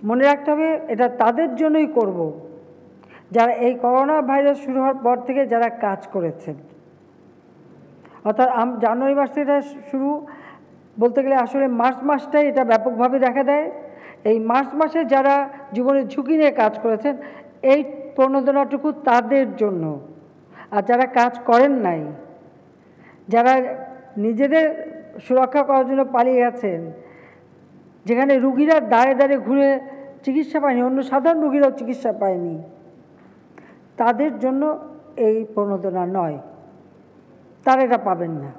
মনে রাখতে হবে এটা তাদের জন্যই করব যারা এই করোনা ভাইরাস শুরু হওয়ার পর থেকে যারা কাজ করেছেন। অর্থাৎ জানুয়ারি মাস থেকে এটা শুরু, বলতে গেলে আসলে মার্চ মাসটাই এটা ব্যাপকভাবে দেখা দেয়। এই মার্চ মাসে যারা জীবনের ঝুঁকি নিয়ে কাজ করেছেন, এই প্রণোদনাটুকু তাদের জন্য। আর যারা কাজ করেন নাই, যারা নিজেদের সুরক্ষা করার জন্য পালিয়ে গেছেন, যেখানে রুগীরা দাঁড়ে দাঁড়ে ঘুরে চিকিৎসা পায়নি, অন্য সাধারণ রুগীরাও চিকিৎসা পায়নি, তাদের জন্য এই প্রণোদনা নয়, তারা এটা পাবেন না।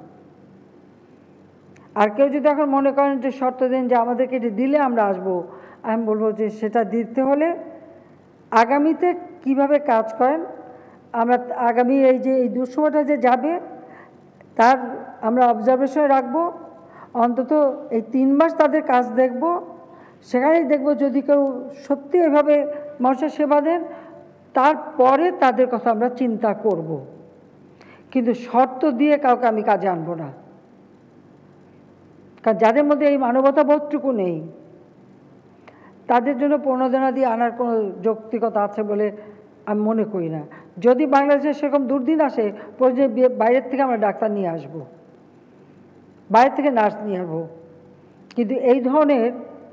আর কেউ যদি এখন মনে করেন যে শর্ত দেন যে আমাদেরকে এটি দিলে আমরা আসবো, আমি বলবো যে সেটা দিতে হলে আগামীতে কিভাবে কাজ করেন, আমরা আগামী এই দুঃসময়টা যে যাবে তার আমরা অবজারভেশনে রাখবো। অন্তত এই 3 মাস তাদের কাজ দেখব, সেখানেই দেখব যদি কেউ সত্যি এভাবে মানুষের সেবা দেন, তারপরে তাদের কথা আমরা চিন্তা করব। কিন্তু শর্ত দিয়ে কাউকে আমি কাজে আনবো না, কারণ যাদের মধ্যে এই মানবতা বোধটুকু নেই তাদের জন্য প্রণোদনা দিয়ে আনার কোনো যৌক্তিকতা আছে বলে আমি মনে করি না। যদি বাংলাদেশে সেরকম দুর্দিন আসে, প্রয়োজনে বাইরের থেকে আমরা ডাক্তার নিয়ে আসব, বাইরের থেকে নার্স নিয়ে আসবো, কিন্তু এই ধরনের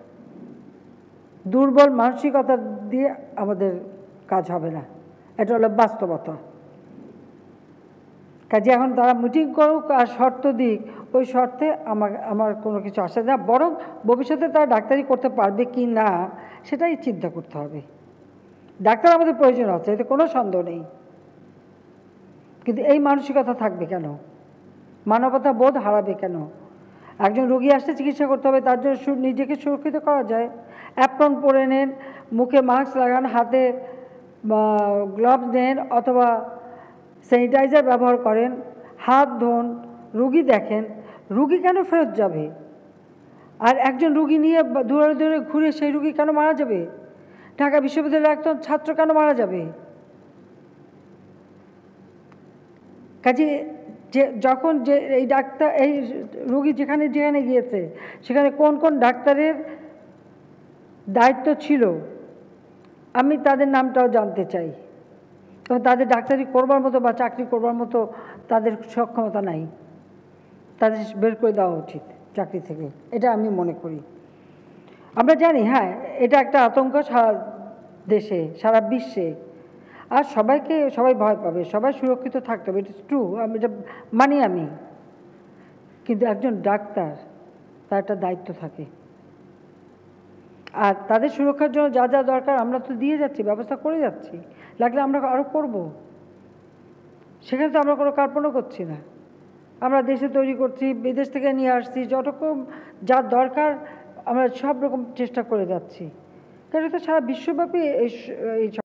দুর্বল মানসিকতা দিয়ে আমাদের কাজ হবে না। এটা হলো বাস্তবতা। কাজে এখন তারা মিটিং করুক আর শর্ত দিক, ওই শর্তে আমার কোনো কিছু আসে না, বরং ভবিষ্যতে তারা ডাক্তারি করতে পারবে কি না সেটাই চিন্তা করতে হবে। ডাক্তার আমাদের প্রয়োজন আছে, এতে কোনো সন্দেহ নেই, কিন্তু এই মানসিকতা থাকবে কেন? মানবতা বোধ হারাবে কেন? একজন রোগী আসতে চিকিৎসা করতে হবে, তার জন্য নিজেকে সুরক্ষিত করা যায়। অ্যাপ্রন পরে নেন, মুখে মাস্ক লাগান, হাতে গ্লাভস নেন অথবা স্যানিটাইজার ব্যবহার করেন, হাত ধোন, রুগী দেখেন। রুগী কেন ফেরত যাবে? আর একজন রুগী নিয়ে দূরে দূরে ঘুরে সেই রুগী কেন মারা যাবে? ঢাকা বিশ্ববিদ্যালয়ের একজন ছাত্র কেন মারা যাবে? কাজে যখন এই ডাক্তার, এই রুগী যেখানে যেখানে গিয়েছে সেখানে কোন কোন ডাক্তারের দায়িত্ব ছিল আমি তাদের নামটাও জানতে চাই। তবে তাদের ডাক্তারি করবার মতো বা চাকরি করবার মতো তাদের সক্ষমতা নাই, তাদের বের করে দেওয়া উচিত চাকরি থেকে, এটা আমি মনে করি। আমরা জানি হ্যাঁ এটা একটা আতঙ্ক সারা দেশে, সারা বিশ্বে, আর সবাই ভয় পাবে, সবাই সুরক্ষিত থাকতে হবে, ইট ইজ ট্রু, আমি এটা মানি আমি। কিন্তু একজন ডাক্তার, তার একটা দায়িত্ব থাকে, আর তাদের সুরক্ষার জন্য যা যা দরকার আমরা তো দিয়ে যাচ্ছি, ব্যবস্থা করে যাচ্ছি, লাগলে আমরা আরও করব। সেখানে তো আমরা কোনো কার্পণ্য করছি না, আমরা দেশে তৈরি করছি, বিদেশ থেকে নিয়ে আসছি, যতরকম যা দরকার আমরা সব রকম চেষ্টা করে যাচ্ছি, কারণ এটা সারা বিশ্বব্যাপী এই